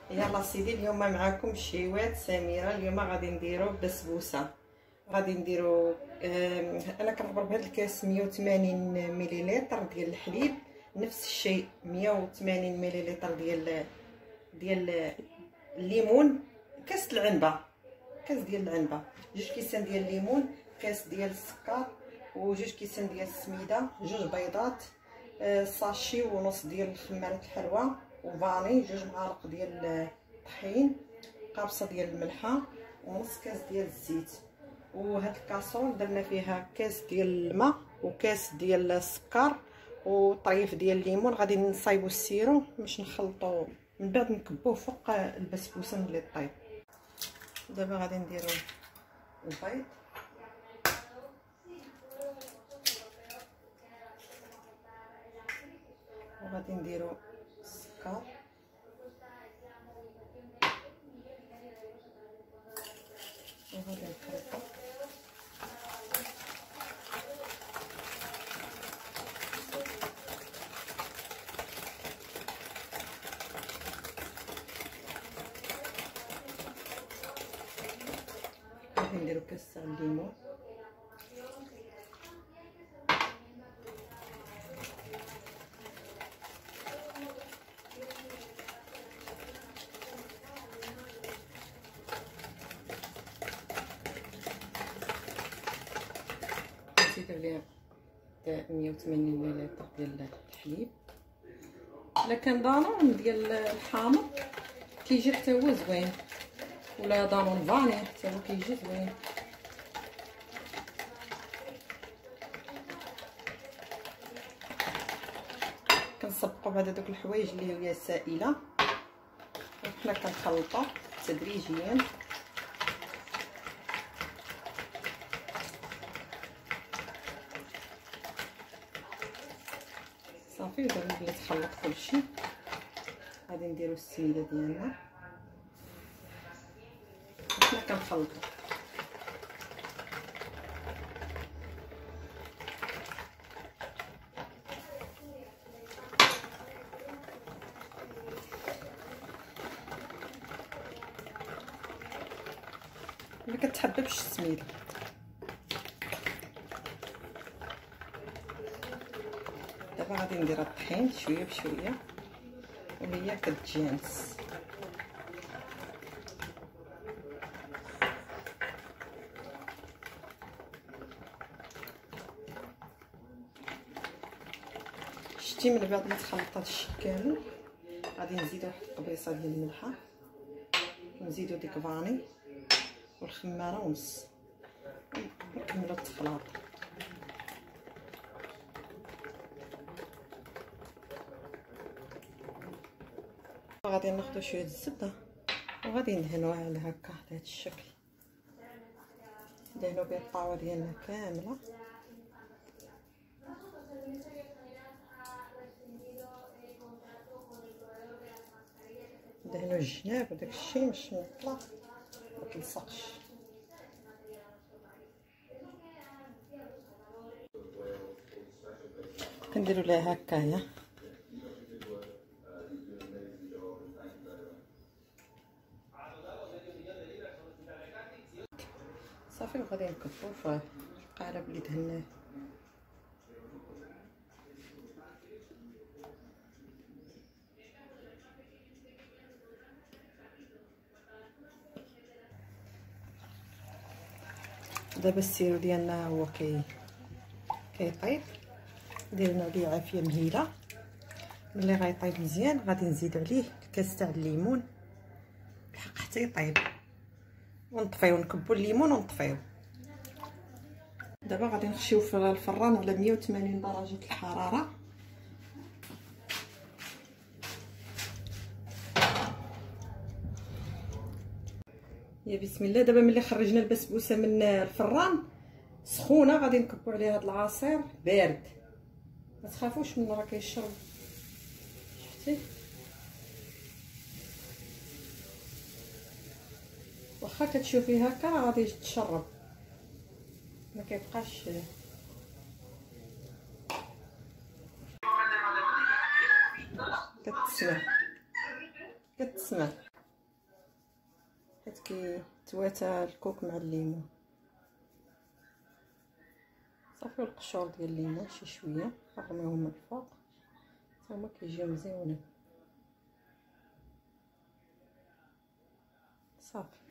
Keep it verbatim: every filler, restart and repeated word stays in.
يلا سيدي، اليوم معكم شيوات سميره. اليوم غادي نديرو بسبوسه. غادي نديرو انا كنعبر بهذا الكاس مية وثمانين مليلتر ديال الحليب، نفس الشيء مية وثمانين مليلتر ديال ديال الليمون، كاس العنبه، كاس ديال العنبه، جوج كيسان ديال الليمون، كاس ديال السكر، وجوج كيسان ديال السميده، جوج بيضات، ساشي ونص ديال الخماره الحلوه، وفاني، جوج معالق ديال الطحين، قابصه ديال الملحه، ونص كاس ديال الزيت. وهاد الكاسرول درنا فيها كاس ديال الماء وكاس ديال السكر وطريف ديال الليمون. غادي نصايبو السيرو باش نخلطو، من بعد نكبوه فوق البسبوسه ملي طيب. دابا غادي نديرو البيض، وغادي نديرو السكر، وغادي نخلطو. غادي نديرو كاس تاع الليمون، نزيدو عليها مية وثمانين مليلتر ديال الحليب. الا كان دانون ديال الحامض كيجي حتى هو زوين، ولا دانون فاني حتى هو كيجي زوين. كنسبقوا بعد هذوك الحوايج اللي هي سائله، وحنا كنخلطوا تدريجيا. صافي دابا ملي تخلط كلشي غادي نديرو السميده ديالنا، حنا كنخلطوا. ما كتحببش السميده. دابا غادي ندير الطحين شويه بشويه وهي كتجانس. شتي من بعد ما تخلط هادشي كامل غادي نزيدو واحد القبيصه ديال الملحه، ونزيدو ديك فاني والخماره ونص، ونكملو التخلاط. غادي ناخدو شويه الزبده وغادي ندهنوها على هكا بهذا الشكل، ندهنو بها الطاوه ديالنا كامله. ندهنو الجناب وداك الشيء باش نطلع متلصقش. كنديرو ليها هكايا. صافي وغادي نكبو في القالب اللي دهناه. دابا السيرو ديالنا هو كي كيطيب، درنا عليه عافيه مهيله. ملي غيطيب مزيان غادي نزيدو عليه الكاس تاع الليمون الحق حتى يطيب، ونطفيو، نكبو الليمون ونطفيو. دابا غادي نخشيو في الفران على مية وثمانين درجه الحراره. يا بسم الله. دابا ملي خرجنا البسبوسه من الفران سخونه غادي نكبو عليها هذا العصير بارد. ما تخافوش منه راه كيشرب، شفتي؟ واخا كتشوفي هكا راه غادي تشرب، ما كيبقاش. كتسمع كتسمع حيت كيتواتى الكوك مع الليمون. صافي القشور ديال الليمون شي شويه نرميهم من الفوق حتى هما كيجيو مزيونين. صافي